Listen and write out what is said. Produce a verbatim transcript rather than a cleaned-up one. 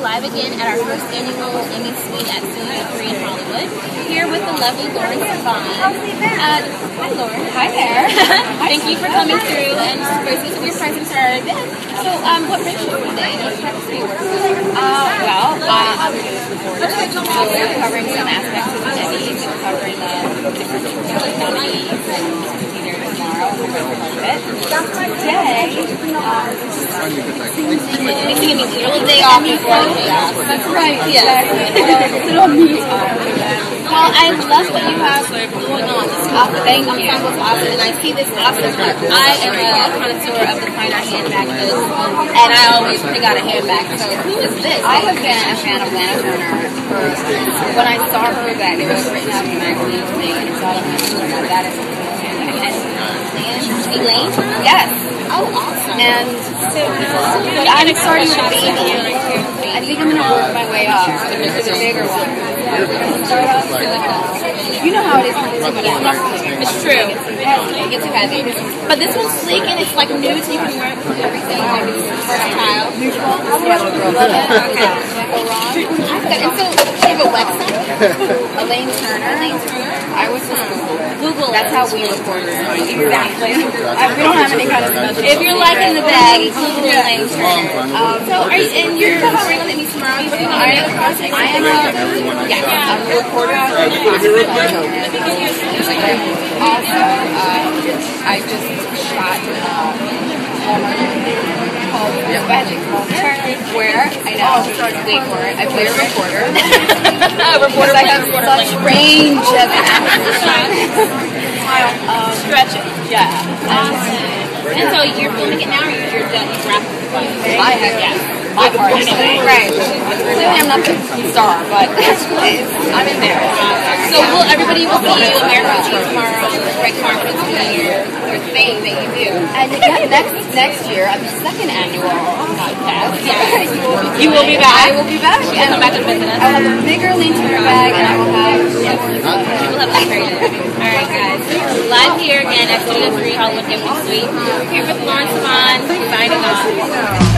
live again at our first annual Emmy Suite at Studio three in Hollywood. Here with the lovely Lauren Savant. Uh, hi, Lauren. Hi there. Thank you for coming through and gracing us with your presence at our event. So, um, what brings you today? Uh, well, uh, I'm a news reporter, so we're covering some aspects of the Emmys. We're covering the different nominees and be there tomorrow. We're going to cover it. Today, um, Makes you give me a little day off before the day off. that's right. Yes. Exactly. Little me time. Well, I love what you have going on. This is awesome. Thank you. It's awesome, and I see this awesome. Like, I am a connoisseur of the fine art handbag goods, and I always pick out a handbag. So, who is this? I have been a fan of Lana Turner for, when I saw her bag, it was written out in the magazine thing, and it's all on my that is a handbag. And Elaine? Yes. Oh, awesome. And so, but I'm starting with a baby. I think I'm going to work my way up to the bigger one. Start off with, uh, you know how it is when it's too much stuff. It's true. It gets heavy. But this one's sleek and it's like nude, so you can wear it with everything. Like it's versatile. Neutral. Yeah, love it. Okay. And so, do you have a website? Elaine Turner. Elaine Turner. I was just Google. Google. That's how we record it. Exactly. I, we don't have any kind of special. If you're liking the bag, Google Elaine Turner. Um, So, are you, and you're covering the Emmys tomorrow? You're doing I a am, project? I am a, yes, I'm a reporter for the Also, uh, I just shot a Hallmark called Magic where I know, wait for it, I play a reporter. A reporter. I have such range of um, Stretch it. Yeah. Awesome. And so you're filming it now, or you're done wrapping it? I have, yeah. My part is right. Clearly, I'm not the star, but I'm in there. So will everybody will see you American Team tomorrow on the Red Carpet to your, your thing that you do. And yeah, next next year at the second annual podcast, You will be back. I will be back. You'll And come back and visit us. I will have a bigger Elaine Turner bag, and I will have. Yes. We'll have like very good. All right, guys. Live here again at Studio three Hollywood Emmy Suite. Here with Lauren Savant, signing off.